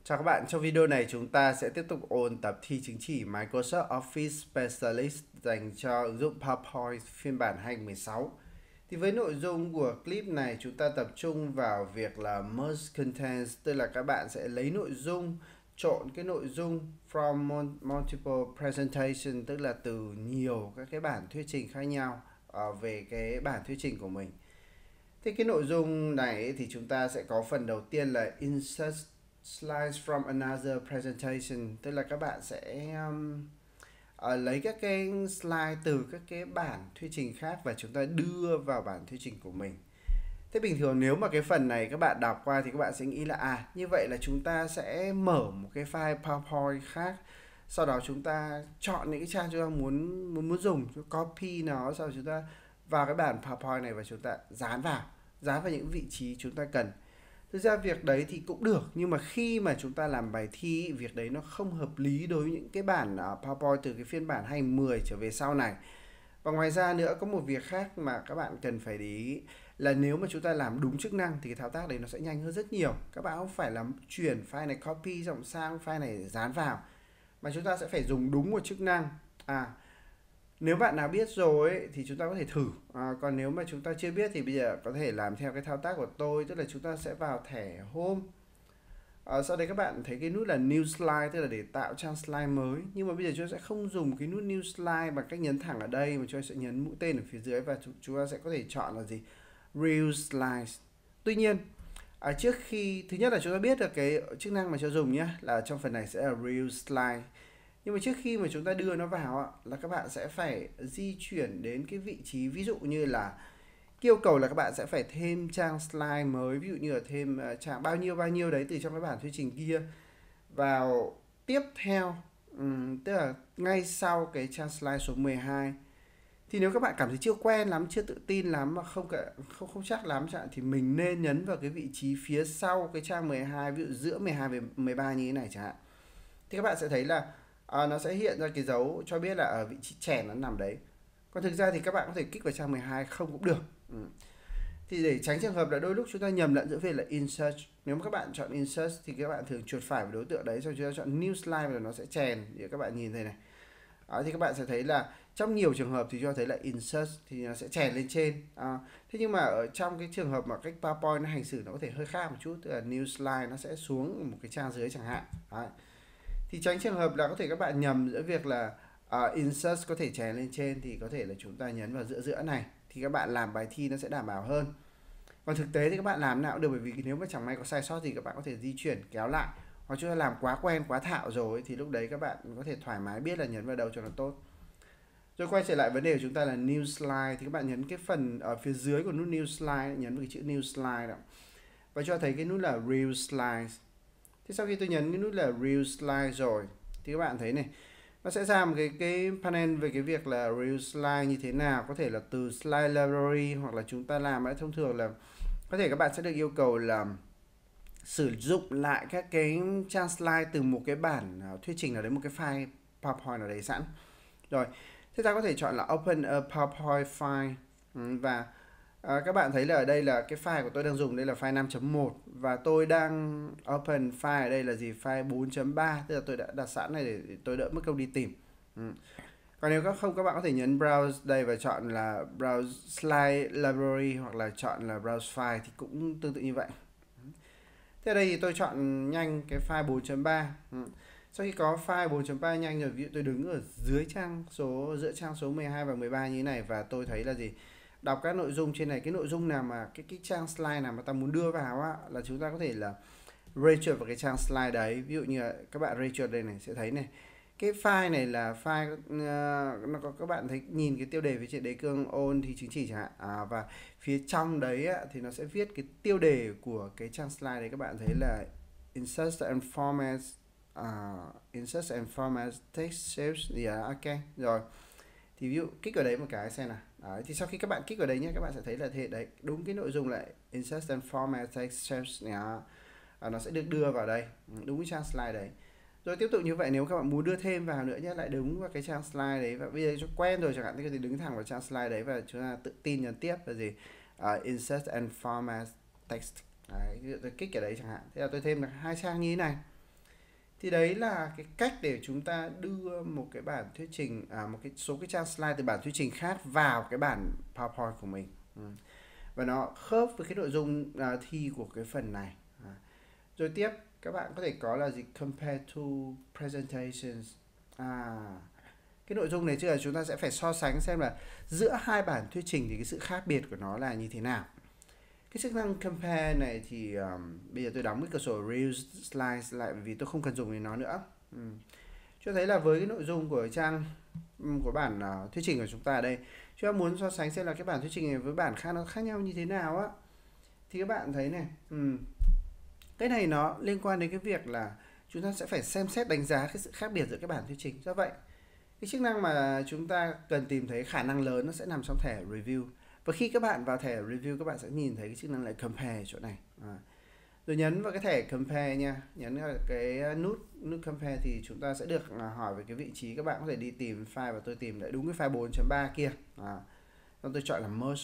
Chào các bạn, trong video này chúng ta sẽ tiếp tục ôn tập thi chứng chỉ Microsoft Office Specialist dành cho ứng dụng PowerPoint phiên bản 2016. Thì với nội dung của clip này chúng ta tập trung vào việc là merge contents, tức là các bạn sẽ lấy nội dung, trộn cái nội dung from multiple presentation, tức là từ nhiều các cái bản thuyết trình khác nhau về cái bản thuyết trình của mình. Thế cái nội dung này thì chúng ta sẽ có phần đầu tiên là insert slides from another presentation, tức là các bạn sẽ lấy các cái slide từ các cái bản thuyết trình khác và chúng ta đưa vào bản thuyết trình của mình. Thế bình thường nếu mà cái phần này các bạn đọc qua thì các bạn sẽ nghĩ là như vậy là chúng ta sẽ mở một cái file PowerPoint khác, sau đó chúng ta chọn những cái trang chúng ta muốn dùng, copy nó, sau đó chúng ta vào cái bản PowerPoint này và chúng ta dán vào những vị trí chúng ta cần. Thực ra việc đấy thì cũng được, nhưng mà khi mà chúng ta làm bài thi, việc đấy nó không hợp lý đối với những cái bản PowerPoint từ cái phiên bản 2010 trở về sau này. Và ngoài ra nữa có một việc khác mà các bạn cần phải để ý là nếu mà chúng ta làm đúng chức năng thì cái thao tác đấy nó sẽ nhanh hơn rất nhiều. Các bạn không phải là chuyển file này copy rộng sang file này dán vào, mà chúng ta sẽ phải dùng đúng một chức năng. Nếu bạn nào biết rồi ấy, thì chúng ta có thể thử, còn nếu mà chúng ta chưa biết thì bây giờ có thể làm theo cái thao tác của tôi, tức là chúng ta sẽ vào thẻ Home. Sau đây các bạn thấy cái nút là New Slide, tức là để tạo trang slide mới. Nhưng mà bây giờ chúng ta sẽ không dùng cái nút New Slide bằng cách nhấn thẳng ở đây, mà chúng ta sẽ nhấn mũi tên ở phía dưới và chúng ta sẽ có thể chọn là gì? Real Slides. Tuy nhiên, trước khi thứ nhất là chúng ta biết được cái chức năng mà cho dùng nhé, là trong phần này sẽ là Real Slide. Nhưng mà trước khi mà chúng ta đưa nó vào là các bạn sẽ phải di chuyển đến cái vị trí, ví dụ như là yêu cầu là các bạn sẽ phải thêm trang slide mới, ví dụ như là thêm trang bao nhiêu đấy từ trong cái bản thuyết trình kia vào tiếp theo, tức là ngay sau cái trang slide số 12. Thì nếu các bạn cảm thấy chưa quen lắm, chưa tự tin lắm mà không chắc lắm chẳng, thì mình nên nhấn vào cái vị trí phía sau cái trang 12, ví dụ giữa 12 và 13 như thế này chẳng hạn. Thì các bạn sẽ thấy là nó sẽ hiện ra cái dấu cho biết là ở vị trí chèn nó nằm đấy. Còn thực ra thì các bạn có thể kích vào trang 12 không cũng được. Thì để tránh trường hợp là đôi lúc chúng ta nhầm lẫn giữa việc là insert, nếu mà các bạn chọn insert thì các bạn thường chuột phải vào đối tượng đấy, xong chúng ta chọn new slide và nó sẽ chèn. Để các bạn nhìn thấy này. Thì các bạn sẽ thấy là trong nhiều trường hợp thì chúng ta thấy là insert thì nó sẽ chèn lên trên. Thế nhưng mà ở trong cái trường hợp mà cách PowerPoint nó hành xử nó có thể hơi khác một chút, tức là new slide nó sẽ xuống một cái trang dưới chẳng hạn. Thì tránh trường hợp là có thể các bạn nhầm giữa việc là insert có thể chèn lên trên thì có thể là chúng ta nhấn vào giữa này, thì các bạn làm bài thi nó sẽ đảm bảo hơn. Còn thực tế thì các bạn làm nào cũng được, bởi vì nếu mà chẳng may có sai sót thì các bạn có thể di chuyển kéo lại, hoặc chúng ta làm quá quen quá thạo rồi thì lúc đấy các bạn có thể thoải mái biết là nhấn vào đâu cho nó tốt. Rồi quay trở lại vấn đề của chúng ta là new slide, thì các bạn nhấn cái phần ở phía dưới của nút new slide, nhấn vào cái chữ new slide đó và cho thấy cái nút là real slide. Thế sau khi tôi nhấn cái nút là real slide rồi thì các bạn thấy này, nó sẽ ra một cái panel về cái việc là real slide như thế nào, có thể là từ slide library, hoặc là chúng ta làm thông thường là có thể các bạn sẽ được yêu cầu là sử dụng lại các cái trang slide từ một cái bản thuyết trình nào đấy, một cái file PowerPoint nào đấy sẵn rồi. Thế ta có thể chọn là open a PowerPoint file, và các bạn thấy là ở đây là cái file của tôi đang dùng đây là file 5.1 và tôi đang open file ở đây là gì, file 4.3, tức là tôi đã đặt sẵn này để tôi đỡ mất công đi tìm. Còn nếu không, các bạn có thể nhấn browse đây và chọn là browse slide library, hoặc là chọn là browse file thì cũng tương tự như vậy. Thế đây thì tôi chọn nhanh cái file 4.3. Sau khi có file 4.3 nhanh rồi, ví dụ tôi đứng ở giữa trang số 12 và 13 như thế này, và tôi thấy là gì, đọc các nội dung trên này, cái nội dung nào mà cái trang slide nào mà ta muốn đưa vào là chúng ta có thể là ray chuột vào cái trang slide đấy. Ví dụ như là các bạn ray chuột đây này sẽ thấy này, cái file này là file nó có, các bạn thấy nhìn cái tiêu đề phía trên đề cương ôn thì chứng chỉ chẳng hạn, và phía trong đấy thì nó sẽ viết cái tiêu đề của cái trang slide đấy, các bạn thấy là insert and format text shapes. Ok rồi, thì ví dụ kích vào đấy một cái xem nào. Đấy, thì sau khi các bạn kích vào đấy nhé, các bạn sẽ thấy là thế đấy, đúng cái nội dung là insert and format text shapes nó sẽ được đưa vào đây, đúng cái trang slide đấy. Rồi tiếp tục như vậy, nếu các bạn muốn đưa thêm vào nữa nhé, lại đứng vào cái trang slide đấy, và bây giờ cho quen rồi chẳng hạn thì đứng thẳng vào trang slide đấy và chúng ta tự tin nhấn tiếp là gì, insert and format text. Đấy, tôi kích ở đấy chẳng hạn, thế là tôi thêm được 2 trang như thế này. Thì đấy là cái cách để chúng ta đưa một cái bản thuyết trình, một cái số cái trang slide từ bản thuyết trình khác vào cái bản PowerPoint của mình. Và nó khớp với cái nội dung thi của cái phần này. Rồi tiếp các bạn có thể có là gì, compare to presentations. Cái nội dung này chứ là chúng ta sẽ phải so sánh xem là giữa hai bản thuyết trình thì cái sự khác biệt của nó là như thế nào. Cái chức năng compare này thì bây giờ tôi đóng cái cửa sổ Reuse Slides lại vì tôi không cần dùng đến nó nữa. Cho thấy là với cái nội dung của trang của bản thuyết trình của chúng ta ở đây, chúng ta muốn so sánh xem là cái bản thuyết trình này với bản khác nó khác nhau như thế nào á, thì các bạn thấy này, cái này nó liên quan đến cái việc là chúng ta sẽ phải xem xét đánh giá cái sự khác biệt giữa cái bản thuyết trình. Do vậy cái chức năng mà chúng ta cần tìm thấy khả năng lớn nó sẽ nằm trong thẻ review, và khi các bạn vào thẻ review các bạn sẽ nhìn thấy cái chức năng là compare chỗ này. Rồi nhấn vào cái thẻ compare nha, nhấn vào cái nút compare thì chúng ta sẽ được hỏi về cái vị trí. Các bạn có thể đi tìm file và tôi tìm lại đúng cái file 4.3 kia. Xong tôi chọn là merge.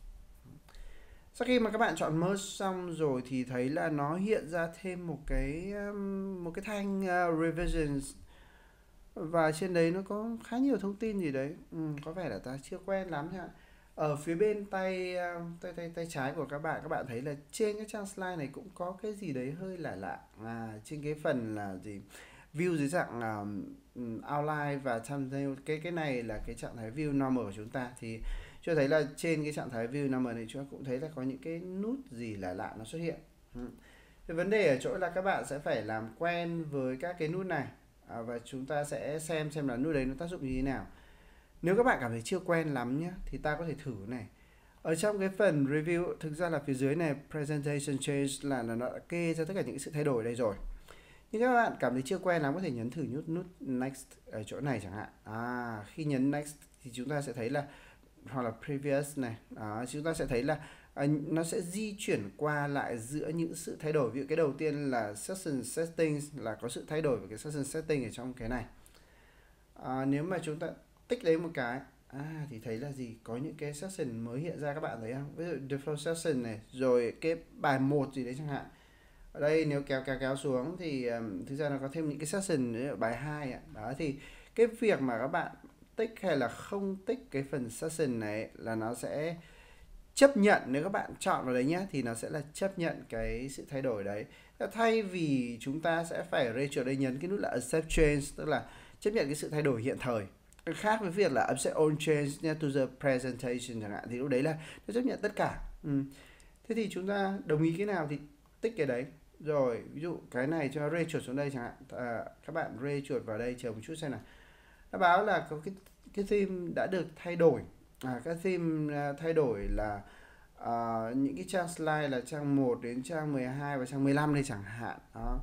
Sau khi mà các bạn chọn merge xong rồi thì thấy là nó hiện ra thêm một cái thanh revisions, và trên đấy nó có khá nhiều thông tin gì đấy. Có vẻ là ta chưa quen lắm nha. Ở phía bên tay trái của các bạn thấy là trên cái trang slide này cũng có cái gì đấy hơi lạ lạ. Trên cái phần là gì, view dưới dạng outline và thumbnail, cái này là cái trạng thái view normal của chúng ta, thì cho thấy là trên cái trạng thái view normal này chúng ta cũng thấy là có những cái nút gì lạ lạ nó xuất hiện. Cái vấn đề ở chỗ là các bạn sẽ phải làm quen với các cái nút này, và chúng ta sẽ xem là nút đấy nó tác dụng như thế nào. Nếu các bạn cảm thấy chưa quen lắm nhé, thì ta có thể thử này. Ở trong cái phần review, thực ra là phía dưới này presentation change là nó đã kê ra tất cả những sự thay đổi đây rồi. Nhưng các bạn cảm thấy chưa quen lắm có thể nhấn thử nút next ở chỗ này chẳng hạn. Khi nhấn next thì chúng ta sẽ thấy là, hoặc là previous này, chúng ta sẽ thấy là nó sẽ di chuyển qua lại giữa những sự thay đổi. Ví dụ cái đầu tiên là session settings, là có sự thay đổi về cái session setting ở trong cái này. Nếu mà chúng ta tích lấy một cái thì thấy là gì, có những cái session mới hiện ra, các bạn thấy không? Ví dụ default session này, rồi cái bài 1 gì đấy chẳng hạn. Ở đây nếu kéo xuống thì thực ra nó có thêm những cái session ở bài 2 ạ. Đó, thì cái việc mà các bạn tích hay là không tích cái phần session này là nó sẽ chấp nhận, nếu các bạn chọn vào đấy nhé thì nó sẽ là chấp nhận cái sự thay đổi đấy. Thay vì chúng ta sẽ phải rachel đây nhấn cái nút là accept change, tức là chấp nhận cái sự thay đổi hiện thời, khác với việc là accept all change to the presentation chẳng hạn, thì lúc đấy là nó chấp nhận tất cả. Thế thì chúng ta đồng ý cái nào thì tích cái đấy. Rồi ví dụ cái này cho ray chuột xuống đây chẳng hạn, các bạn ray chuột vào đây chờ một chút xem nào. Nó báo là có cái theme đã được thay đổi. Các theme thay đổi là những cái trang slide là trang 1 đến trang 12 và trang 15 đây chẳng hạn. Đó.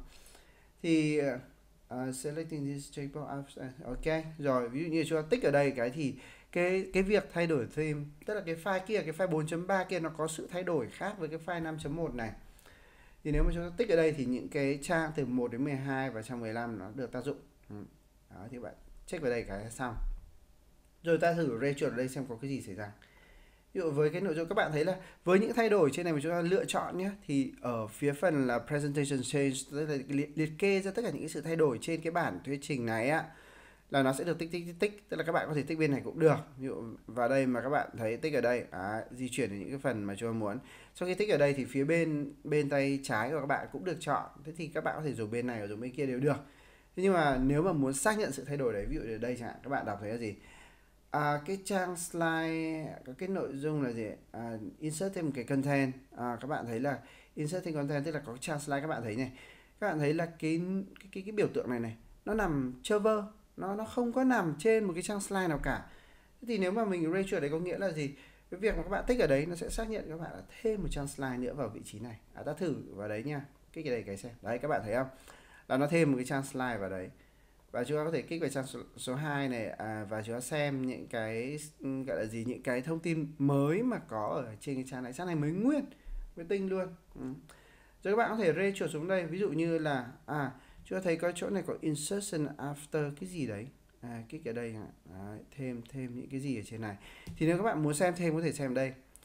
Thì selecting this checkbox, ok. Rồi ví dụ như chúng ta tích ở đây cái thì cái việc thay đổi theme, tức là cái file kia, cái file 4.3 kia nó có sự thay đổi khác với cái file 5.1 này. Thì nếu mà chúng ta tích ở đây thì những cái trang từ 1 đến 12 và trang 15 nó được tác dụng. Đó, thì bạn check vào đây cái xong. Rồi ta thử rachel ở đây xem có cái gì xảy ra. Ví dụ với cái nội dung các bạn thấy là với những thay đổi trên này mà chúng ta lựa chọn nhé, thì ở phía phần là presentation change, tức là liệt kê ra tất cả những cái sự thay đổi trên cái bản thuyết trình này á, là nó sẽ được tích, tức là các bạn có thể tích bên này cũng được. Ví dụ vào đây mà các bạn thấy tích ở đây, di chuyển đến những cái phần mà chúng ta muốn. Sau khi tích ở đây thì phía bên tay trái của các bạn cũng được chọn. Thế thì các bạn có thể dùng bên này hoặc dùng bên kia đều được. Thế nhưng mà nếu mà muốn xác nhận sự thay đổi đấy, ví dụ ở đây chẳng hạn, các bạn đọc thấy là gì? Cái trang slide có cái nội dung là gì? Insert thêm một cái content. Các bạn thấy là insert thêm content, tức là có trang slide, các bạn thấy này. Các bạn thấy là cái biểu tượng này nó nằm chơ vơ, nó không có nằm trên một cái trang slide nào cả. Thế thì nếu mà mình rachel đấy có nghĩa là gì? Cái việc mà các bạn tích ở đấy nó sẽ xác nhận các bạn là thêm một trang slide nữa vào vị trí này. Ta thử vào đấy nha. Kích cái này cái xem. Đấy, các bạn thấy không? Là nó thêm một cái trang slide vào đấy. Và chúng ta có thể kích vào trang số 2 này, và chúng ta xem những cái gọi là gì, những cái thông tin mới mà có ở trên cái trang này. Trang này mới nguyên, mới tinh luôn. Rồi các bạn có thể rachel xuống đây, ví dụ như là chúng ta thấy có chỗ này có insertion after cái gì đấy, kích ở đây, thêm những cái gì ở trên này. Thì nếu các bạn muốn xem thêm có thể xem đây.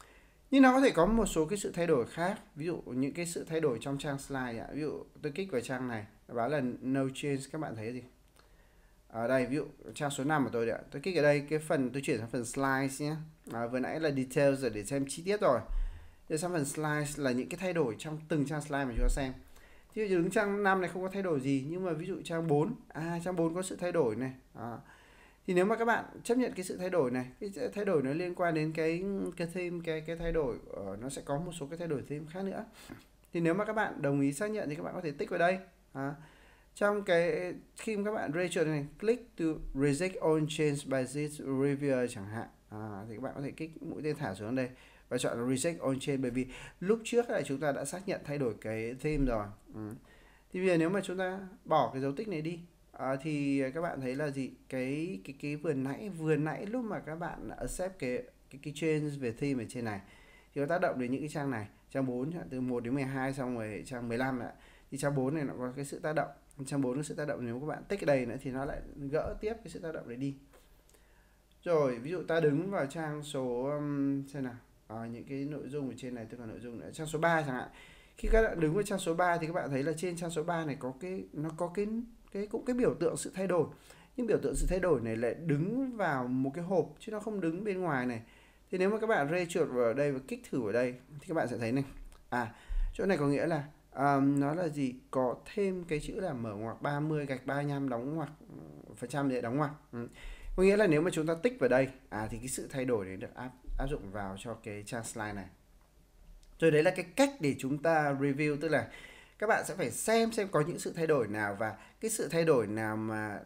Nhưng nó có thể có một số cái sự thay đổi khác, ví dụ những cái sự thay đổi trong trang slide ạ. Ví dụ tôi kích vào trang này, báo là no change, các bạn thấy gì? Ở đây ví dụ trang số 5 của tôi ạ. Tôi kích ở đây, cái phần tôi chuyển sang phần slides nhé. Vừa nãy là details rồi để xem chi tiết rồi. Giờ sang phần slides là những cái thay đổi trong từng trang slide mà chúng ta xem. Thì đứng trang 5 này không có thay đổi gì, nhưng mà ví dụ trang 4, trang 4 có sự thay đổi này. Thì nếu mà các bạn chấp nhận cái sự thay đổi này, cái thay đổi nó liên quan đến cái theme, cái thay đổi nó sẽ có một số cái thay đổi theme khác nữa. Thì nếu mà các bạn đồng ý xác nhận thì các bạn có thể tích vào đây. Trong cái khi mà các bạn register này, click to reject all change by this reviewer chẳng hạn, thì các bạn có thể kích mũi tên thả xuống đây và chọn là reject all change, bởi vì lúc trước là chúng ta đã xác nhận thay đổi cái theme rồi. Thì bây giờ nếu mà chúng ta bỏ cái dấu tích này đi, thì các bạn thấy là gì, cái vừa nãy lúc mà các bạn accept cái change về theme ở trên này thì nó tác động đến những cái trang này, trang 4 từ 1 đến 12, xong rồi trang 15 ạ. Thì trang 4 này nó có cái sự tác động, trang 4 có sự tác động, nếu các bạn tích ở đây nữa thì nó lại gỡ tiếp cái sự tác động đấy đi. Rồi ví dụ ta đứng vào trang số xem nào, những cái nội dung ở trên này, tức là nội dung nữa, trang số 3 chẳng hạn. Khi các bạn đứng vào trang số 3 thì các bạn thấy là trên trang số 3 này có cái biểu tượng sự thay đổi. Nhưng biểu tượng sự thay đổi này lại đứng vào một cái hộp chứ nó không đứng bên ngoài này. Thì nếu mà các bạn chuột vào đây và kích thử ở đây thì các bạn sẽ thấy này. Chỗ này có nghĩa là nó là gì? Có thêm cái chữ là mở ngoặc 30 gạch 35 đóng ngoặc phần trăm để đóng ngoặc. Có nghĩa là nếu mà chúng ta tích vào đây thì cái sự thay đổi này được áp dụng vào cho cái trang slide này. Rồi đấy là cái cách để chúng ta review, tức là các bạn sẽ phải xem có những sự thay đổi nào, và cái sự thay đổi nào mà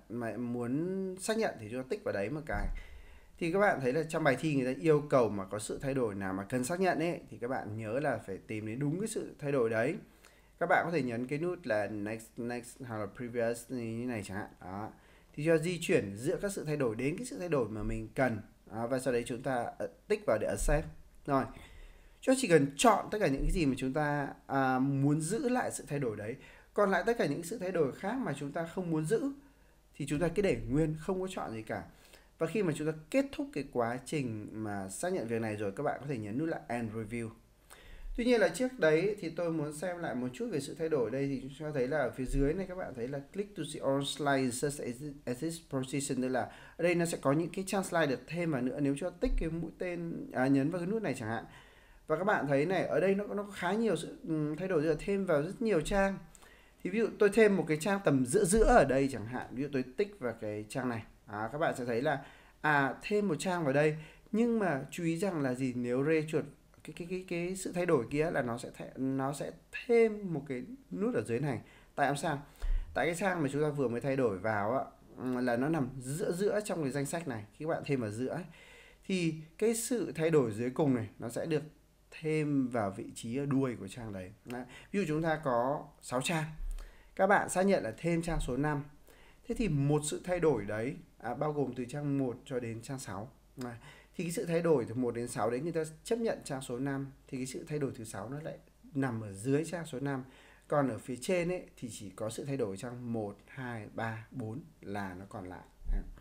muốn xác nhận thì chúng ta tích vào đấy một cái. Thì các bạn thấy là trong bài thi người ta yêu cầu mà có sự thay đổi nào mà cần xác nhận ấy, thì các bạn nhớ là phải tìm đến đúng cái sự thay đổi đấy. Các bạn có thể nhấn cái nút là next hoặc là previous như này chẳng hạn. Thì cho di chuyển giữa các sự thay đổi đến cái sự thay đổi mà mình cần. Và sau đấy chúng ta tích vào để accept. Rồi, cho chỉ cần chọn tất cả những cái gì mà chúng ta muốn giữ lại sự thay đổi đấy. Còn lại tất cả những sự thay đổi khác mà chúng ta không muốn giữ thì chúng ta cứ để nguyên, không có chọn gì cả. Và khi mà chúng ta kết thúc cái quá trình mà xác nhận việc này rồi, các bạn có thể nhấn nút là End Review. Tuy nhiên là trước đấy thì tôi muốn xem lại một chút về sự thay đổi đây, thì chúng ta thấy là ở phía dưới này các bạn thấy là click to see all slides at this position, tức là ở đây nó sẽ có những cái trang slide được thêm vào nữa nếu cho tích cái mũi tên nhấn vào cái nút này chẳng hạn. Và các bạn thấy này, ở đây nó có khá nhiều sự thay đổi, rồi thêm vào rất nhiều trang. Thì ví dụ tôi thêm một cái trang tầm giữa ở đây chẳng hạn, ví dụ tôi tích vào cái trang này, các bạn sẽ thấy là thêm một trang vào đây. Nhưng mà chú ý rằng là gì, nếu rê chuột cái sự thay đổi kia là nó sẽ thêm một cái nút ở dưới này. Tại sao? Tại cái trang mà chúng ta vừa mới thay đổi vào là nó nằm giữa trong cái danh sách này. Khi các bạn thêm vào giữa ấy, thì cái sự thay đổi dưới cùng này nó sẽ được thêm vào vị trí ở đuôi của trang đấy. Ví dụ chúng ta có 6 trang, các bạn xác nhận là thêm trang số 5. Thế thì một sự thay đổi đấy bao gồm từ trang 1 cho đến trang 6. Thì cái sự thay đổi từ 1 đến 6 đấy người ta chấp nhận trang số 5, thì cái sự thay đổi thứ 6 nó lại nằm ở dưới trang số 5. Còn ở phía trên ấy thì chỉ có sự thay đổi trang 1, 2, 3, 4 là nó còn lại.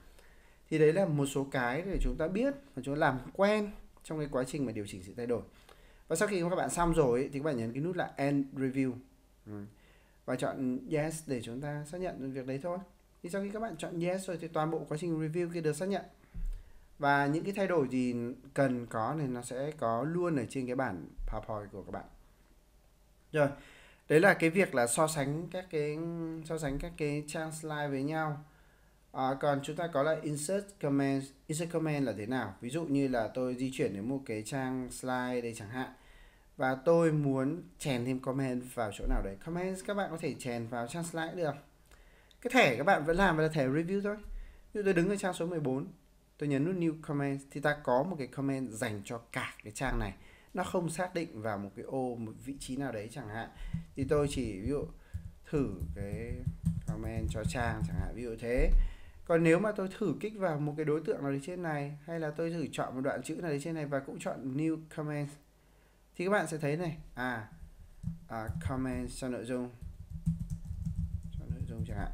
Thì đấy là một số cái để chúng ta biết và chúng ta làm quen trong cái quá trình mà điều chỉnh sự thay đổi. Và sau khi các bạn xong rồi ấy, thì các bạn nhấn cái nút là End Review và chọn Yes để chúng ta xác nhận việc đấy thôi. Thì sau khi các bạn chọn Yes rồi thì toàn bộ quá trình review kia được xác nhận. Và những cái thay đổi gì cần có thì nó sẽ có luôn ở trên cái bản PowerPoint của các bạn. Rồi, đấy là cái việc là so sánh các cái trang slide với nhau. Còn chúng ta có là insert comment. Insert comment là thế nào? Ví dụ như là tôi di chuyển đến một cái trang slide đây chẳng hạn, và tôi muốn chèn thêm comment vào chỗ nào đấy. Comment các bạn có thể chèn vào trang slide được. Cái thẻ các bạn vẫn làm là thẻ review thôi. Ví dụ tôi đứng ở trang số 14, tôi nhấn nút new comment thì ta có một cái comment dành cho cả cái trang này. Nó không xác định vào một cái ô, một vị trí nào đấy chẳng hạn. Thì tôi chỉ ví dụ thử cái comment cho trang chẳng hạn, ví dụ thế. Còn nếu mà tôi thử kích vào một cái đối tượng nào đấy trên này, hay là tôi thử chọn một đoạn chữ nào đấy trên này và cũng chọn new comment, thì các bạn sẽ thấy này, comment cho nội dung chẳng hạn.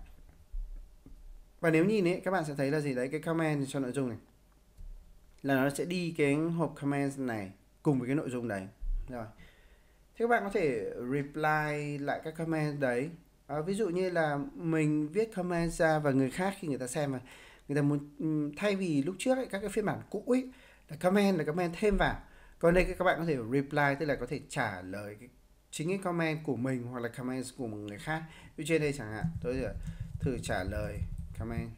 Và nếu nhìn ấy, các bạn sẽ thấy là gì đấy, cái comment cho nội dung này là nó sẽ đi cái hộp comment này cùng với cái nội dung đấy. Rồi, thế các bạn có thể reply lại các comment đấy. Ví dụ như là mình viết comment ra và người khác khi người ta xem mà người ta muốn thay vì lúc trước ấy, các cái phiên bản cũ ấy là comment thêm vào, còn đây các bạn có thể reply, tức là có thể trả lời chính cái comment của mình hoặc là comment của một người khác. Như trên đây chẳng hạn, tôi thử trả lời comment.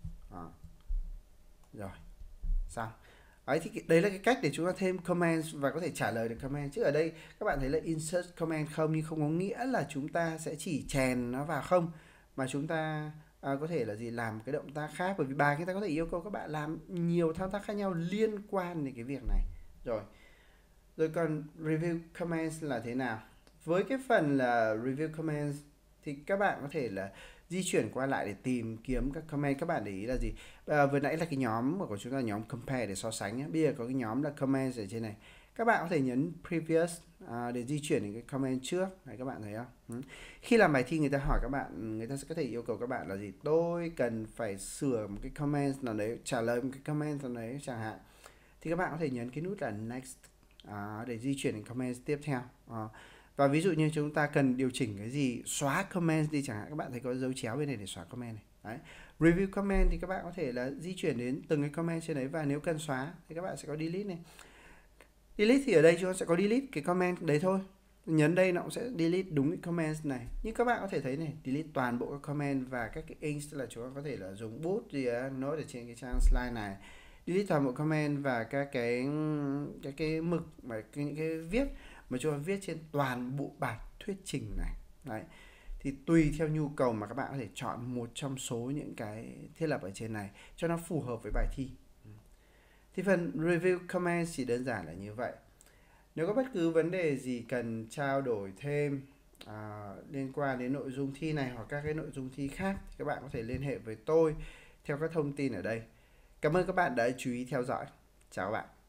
Rồi, xong. Đấy, thì đấy là cái cách để chúng ta thêm comment và có thể trả lời được comment. Chứ ở đây các bạn thấy là insert comment không, nhưng không có nghĩa là chúng ta sẽ chỉ chèn nó vào không, mà chúng ta có thể là gì, làm cái động tác khác, bởi vì bài người ta có thể yêu cầu các bạn làm nhiều thao tác khác nhau liên quan đến cái việc này. Rồi còn review comments là thế nào? Với cái phần là review comments thì các bạn có thể là di chuyển qua lại để tìm kiếm các comment. Các bạn để ý là gì? Vừa nãy là cái nhóm của chúng ta, nhóm compare để so sánh nhé. Bây giờ có cái nhóm là comments ở trên này. Các bạn có thể nhấn previous để di chuyển đến cái comment trước. Này, các bạn thấy không? Khi làm bài thi người ta hỏi các bạn, người ta sẽ có thể yêu cầu các bạn là gì? Tôi cần phải sửa một cái comment nào đấy, trả lời một cái comment nào đấy chẳng hạn. Thì các bạn có thể nhấn cái nút là next để di chuyển đến comment tiếp theo. Và ví dụ như chúng ta cần điều chỉnh cái gì, xóa comment đi chẳng hạn, các bạn thấy có dấu chéo bên này để xóa comment này. Đấy. Review comment thì các bạn có thể là di chuyển đến từng cái comment trên đấy, và nếu cần xóa thì các bạn sẽ có delete này. Delete thì ở đây chúng ta sẽ có delete cái comment đấy thôi. Nhấn đây nó cũng sẽ delete đúng cái comment này. Nhưng các bạn có thể thấy này, delete toàn bộ các comment và các cái ink, tức là chúng ta có thể là dùng bút gì đó, nốt ở trên cái trang slide này. Delete toàn bộ comment và các cái mực và những cái viết mà chúng ta viết trên toàn bộ bản thuyết trình này. Đấy. Thì tùy theo nhu cầu mà các bạn có thể chọn một trong số những cái thiết lập ở trên này cho nó phù hợp với bài thi. Thì phần review comment chỉ đơn giản là như vậy. Nếu có bất cứ vấn đề gì cần trao đổi thêm liên quan đến nội dung thi này hoặc các cái nội dung thi khác thì các bạn có thể liên hệ với tôi theo các thông tin ở đây. Cảm ơn các bạn đã chú ý theo dõi. Chào các bạn.